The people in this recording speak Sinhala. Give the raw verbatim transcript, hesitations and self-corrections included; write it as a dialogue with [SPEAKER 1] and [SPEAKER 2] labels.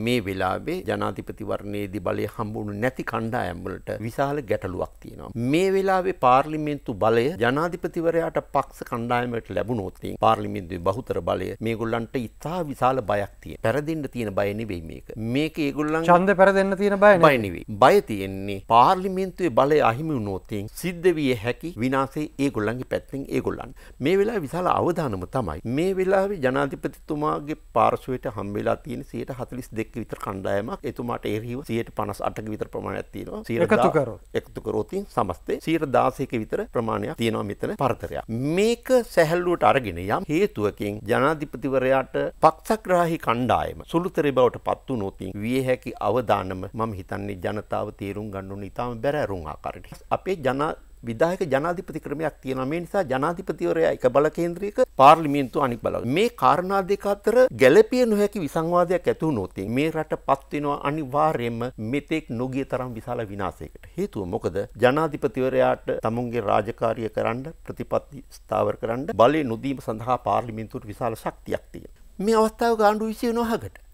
[SPEAKER 1] මේ වෙලාවේ ජනාධිපතිවරණයේදී බලය හම්බුණු නැති කණ්ඩායම් වලට විශාල ගැටලුවක් තියෙනවා. මේ වෙලාවේ පාර්ලිමේන්තු බලය ජනාධිපතිවරයාට පක්ෂ කණ්ඩායමකට ලැබුණොත් පාර්ලිමේන්තුවේ බහුතර බලය මේගොල්ලන්ට ඉතා විශාල බයක් තියෙනවා. පෙරදෙන්න තියෙන බය නෙවෙයි මේක. මේක ඒගොල්ලන්
[SPEAKER 2] ඡන්දේ පෙරදෙන්න තියෙන බය
[SPEAKER 1] නෙවෙයි. බය තියෙන්නේ පාර්ලිමේන්තුවේ බලය අහිමි වුණොත් සිද්ධ විය හැකි විනාශය ඒගොල්ලන්ගේ පැත්තෙන් ඒගොල්ලන්. මේ වෙලාවේ විශාල අවදානම තමයි. මේ වෙලාවේ ජනාධිපතිතුමාගේ පාර්ශවයට හම් වෙලා තියෙන සියයට හතළිස් දෙක විතර කණ්ඩායමක් එතුමාට එරෙහිව සියයට පනස් අටක විතර ප්‍රමාණයක් තියෙනවා.
[SPEAKER 2] එකතු කරොත්
[SPEAKER 1] එකතු කරොත් සමස්තේ සියයට දාසයක විතර ප්‍රමාණයක් තියෙනවා මෙතන පරතරයක්. මේක සැහැල්ලුවට අරගෙන යම් හේතුවකින් ජනාධිපතිවරයාට පක්ෂග්‍රාහී කණ්ඩායම සුළුතරේ බවට පත් වුණොත් විය හැකි අවදානම මම හිතන්නේ ජනතාව තේරුම් ගන්න ඕන ඉතාම බැරෑරුම් ආකාරයට. අපේ ජනා විධායක ජනාධිපති ක්‍රමයක් තියෙනවා. මේ නිසා ජනාධිපතිවරයා එක බල කේන්ද්‍රයක පාර්ලිමේන්තුව අනික් බල. මේ කාරණා දෙක අතර ගැළපිය නොහැකි විසංවාදයක් ඇති වුණොත් මේ රටපත් වෙනවා අනිවාර්යයෙන්ම මෙතෙක් නොගිය තරම් විශාල විනාශයකට. හේතුව මොකද? ජනාධිපතිවරයාට තමුන්ගේ රාජකාරිය කරන්න ප්‍රතිපත්ති ස්ථාවර කරන්න බලය නොදීම සඳහා පාර්ලිමේන්තුවට විශාල ශක්තියක් තියෙනවා. මේ අවස්ථාවක ආණ්ඩුව විසිය නොහකට